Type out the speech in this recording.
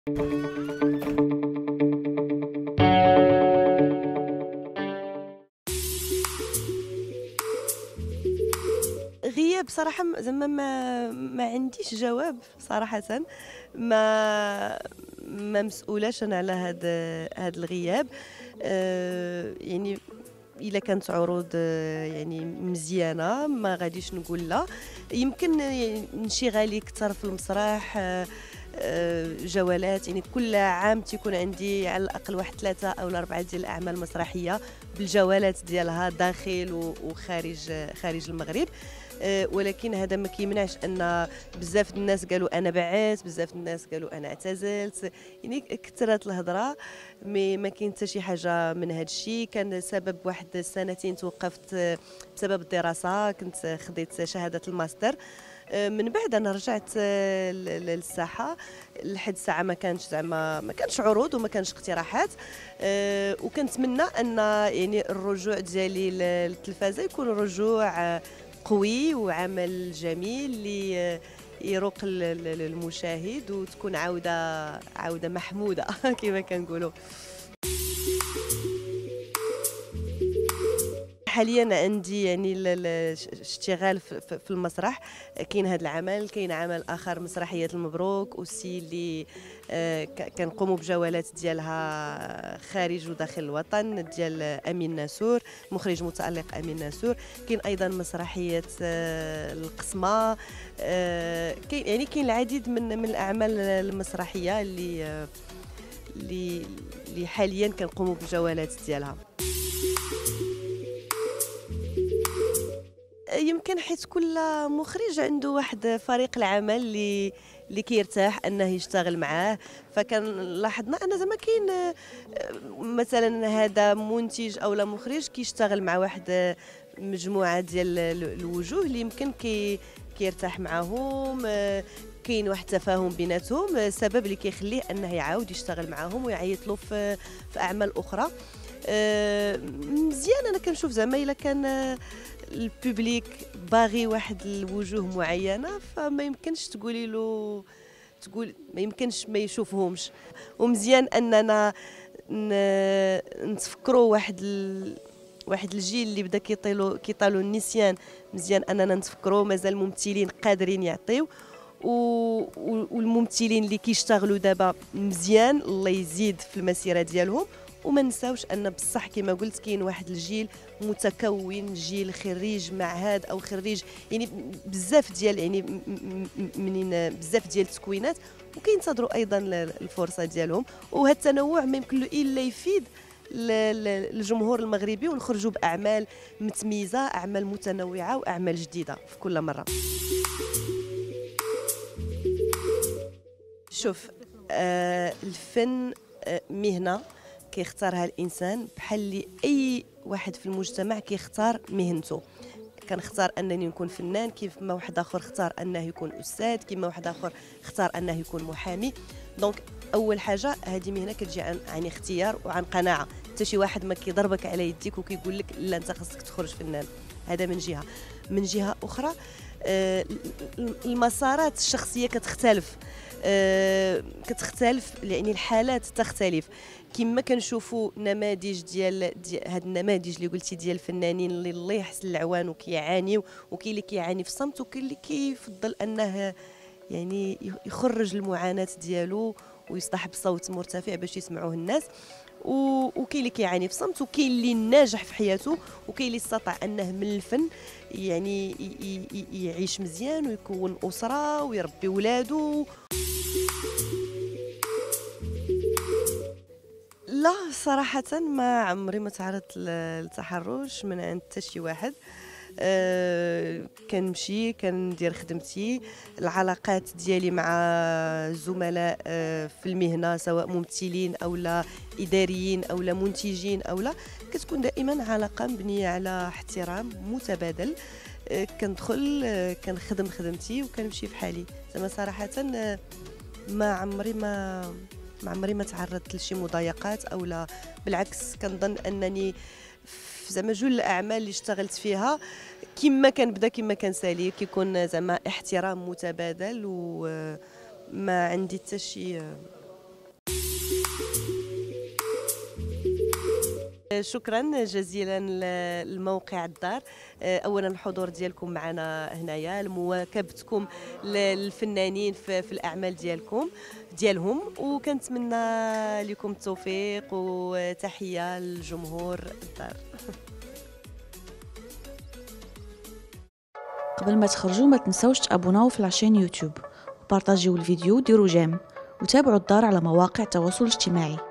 غياب صراحة زعما ما عنديش جواب صراحةً. ما مسؤولاش أنا على هاد الغياب. يعني إلا كانت عروض يعني مزيانة ما غاديش نقول لا. يمكن انشغالي كتر في المسرح، جولات، يعني كل عام تيكون عندي على الأقل واحد 3 أو 4 ديال الأعمال المسرحية بالجولات ديالها داخل خارج المغرب. ولكن هذا ما كيمنعش أن بزاف الناس قالوا أنا بعثت، بزاف الناس قالوا أنا اعتزلت، يعني كثرت الهضرة. ما كاين حتى شي حاجة من هذا الشيء. كان سبب واحد سنتين توقفت بسبب الدراسة، كنت خديت شهادة الماستر. من بعد انا رجعت للساحه. لحد الساعه ما كانش عروض وما كانش اقتراحات. وكنتمنى ان يعني الرجوع ديالي للتلفازه يكون رجوع قوي وعمل جميل اللي يروق للمشاهد، وتكون عوده محموده كما كنقولوا. حاليا عندي يعني اشتغال في المسرح. كاين هذا العمل، كاين عمل اخر مسرحيه المبروك اوسي اللي كنقوموا بجولات ديالها خارج وداخل الوطن ديال امين ناسور، مخرج متالق امين ناسور. كاين ايضا مسرحيه القسمه. كاين العديد من الاعمال المسرحيه اللي حاليا كنقوموا بالجولات ديالها. يمكن حيت كل مخرج عنده واحد فريق العمل اللي كيرتاح انه يشتغل معاه. فكان لاحظنا ان زعما كاين مثلا هذا منتج او لا مخرج كيشتغل مع واحد مجموعه ديال الوجوه اللي يمكن كيرتاح معاهم. كاين واحد التفاهم بيناتهم، السبب اللي كيخليه انه يعاود يشتغل معاهم ويعيط له في اعمال اخرى. مزيان. انا كنشوف زعما الا كان البوبليك باغي واحد الوجوه معينه فما يمكنش تقولي له ما يمكنش ما يشوفهمش. ومزيان اننا نتفكروا واحد الجيل اللي بدا كيطالوا النسيان. مزيان اننا نتفكروا مازال ممثلين قادرين يعطيو، والممثلين اللي كيشتغلوا دابا مزيان الله يزيد في المسيره ديالهم. وما نساوش ان بصح كما قلت كاين واحد الجيل متكون، جيل خريج معهد او خريج يعني بزاف ديال يعني منين بزاف ديال التكوينات، وكينتظروا ايضا الفرصه ديالهم. وهذا التنوع ما يمكن له الا يفيد الجمهور المغربي، ونخرجوا باعمال متميزه، اعمال متنوعه واعمال جديده في كل مره. شوف، الفن مهنه كيختارها الانسان بحال اللي اي واحد في المجتمع كيختار مهنته. كنختار انني نكون فنان، كيف ما واحد اخر اختار انه يكون استاذ، كيما واحد اخر اختار انه يكون محامي. دونك اول حاجه هذه مهنه كتجي عن اختيار وعن قناعه. حتى شي واحد ما كيضربك على يديك وكيقول لك لا انت خاصك تخرج فنان. هذا من جهه اخرى المسارات الشخصيه كتختلف. يعني الحالات تختلف. كما كنشوفوا نماذج ديال هاد النماذج اللي قلتي ديال الفنانين اللي الله يحسن العوان وكيعانيو، وكاين اللي كيعاني في الصمت، وكاين اللي كيفضل انه يعني يخرج المعاناه ديالو ويصطحب صوت مرتفع باش يسمعوه الناس. وكاين اللي كيعاني في الصمت، وكاين اللي ناجح في حياته، وكاين اللي استطاع انه من الفن يعني يعيش مزيان ويكون اسره ويربي ولادو. لا صراحة ما عمري ما تعرضت للتحرش من عند حتى شي واحد. كنمشي كندير خدمتي. العلاقات ديالي مع الزملاء في المهنة سواء ممثلين او لا اداريين او لا منتجين او لا، كتكون دائما علاقة مبنية على احترام متبادل. كندخل كنخدم خدمتي وكنمشي في حالي. زعما صراحة ما عمري ما تعرضت لشي مضايقات او لا. بالعكس كنظن انني زعما جوج الاعمال اللي اشتغلت فيها كما كنبدا كما كنسالي كيكون زعما احترام متبادل، وما عندي حتى شي شكرا جزيلا لموقع الدار. اولا الحضور ديالكم معنا هنايا، مواكبتكم للفنانين في الاعمال ديالهم، وكنتمنى لكم التوفيق وتحيه لجمهور الدار. قبل ما تخرجوا ما تنسوش تابوناو في لاشين يوتيوب وبارطاجيو الفيديو، ديروا جيم وتابعوا الدار على مواقع التواصل الاجتماعي.